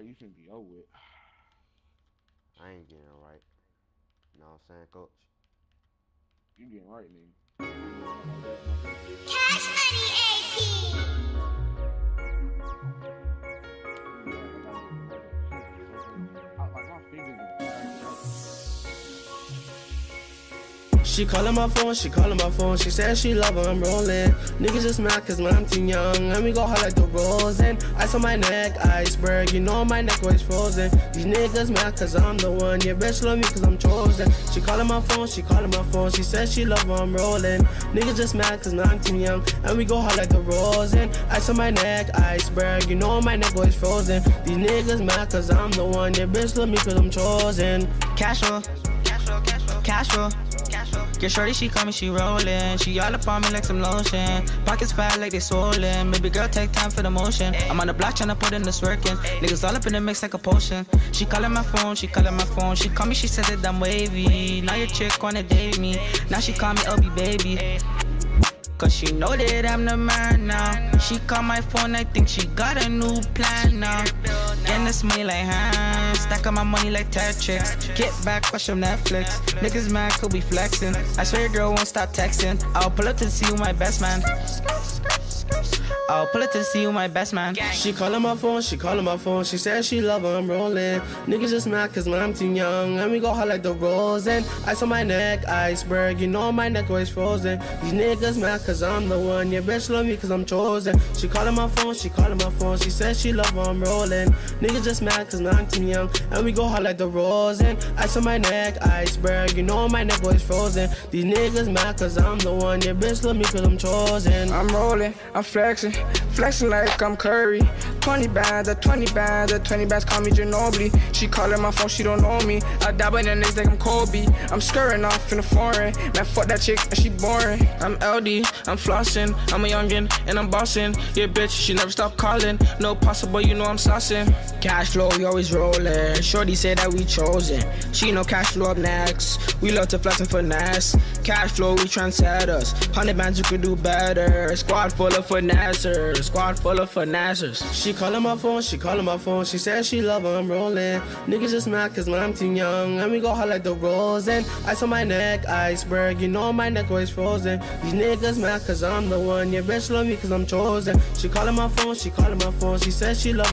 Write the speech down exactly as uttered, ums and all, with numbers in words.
right, you finna be over with. I ain't getting it right. You know what I'm saying, coach? You getting right, nigga. Cash Money A P. Like my fingers are She callin' my phone, she callin' my phone. She said she love her, I'm rollin'. Niggas just mad cause man, I'm too young. And we go hard like the rose and ice on my neck, iceberg. You know my neck always frozen. These niggas mad cause I'm the one. Yeah, bitch love me cause I'm chosen. She callin' my phone, she callin' my phone. She said she love her, I'm rollin'. Niggas just mad cause now I'm too young. And we go hard like the rose and ice on my neck, iceberg. You know my neck always frozen. These niggas mad cause I'm the one. Yeah, bitch love me cause I'm chosen. Cash flow, cash flow, cash flow, cash flow. Get shorty, she call me, she rollin'. She all up on me like some lotion. Pockets fat like they swollen. Baby girl, take time for the motion. I'm on the block tryna put in this work in. Niggas all up in the mix like a potion. She callin' my phone, she callin' my phone. She call me, she said that I'm wavy. Now your chick wanna date me. Now she call me L B baby. Cause she know that I'm the man now. She call my phone, I think she got a new plan now. And it's money like hands, stack up my money like Tetris. Get back, watch some Netflix. Niggas mad, could be flexing. I swear your girl won't stop texting. I'll pull up to see you, my best man. I'll pull up to see you, my best man. She callin' my phone, she callin' my phone. She said she love her, I'm rollin'. Niggas just mad cause man, I'm too young. And we go hard like the rose and ice on my neck, iceberg. You know my neck always frozen. These niggas mad cause I'm the one. Yeah, bitch love me cause I'm chosen. She callin' my phone, she callin' my phone. She said she love her, I'm rollin'. Niggas just mad cause now I'm too young. And we go hard like the rose and ice on my neck, iceberg. You know my neck always frozen. These niggas mad cause I'm the one. Yeah, bitch love me cause I'm chosen. I'm rollin', I'm flexin', flexin' like I'm Curry. twenty bands, a twenty bands, a twenty bands, call me Ginobili. She callin' my phone, she don't know me. I dab in the niggas like I'm Kobe. I'm skirting off in the foreign. Man, fuck that chick and she boring. I'm L D, I'm flossin', I'm a youngin' and I'm bossin'. Yeah, bitch, she never stop calling. No possible, you know I'm saucin'. Cash flow, we always rollin'. Shorty say that we chosen. She know cash flow up next. We love to flex and finesse. Cash flow, we trendsetters. Hundred bands, you could do better. Squad full of finessers. Squad full of finessers. She callin' my phone, she callin' my phone. She said she love her, I'm rollin'. Niggas just mad cause man, I'm too young. And we go hard like the rose and ice on my neck, iceberg. You know my neck always frozen. These niggas mad cause I'm the one. Yeah, bitch love me cause I'm chosen. She callin' my phone, she callin' my phone. She said she love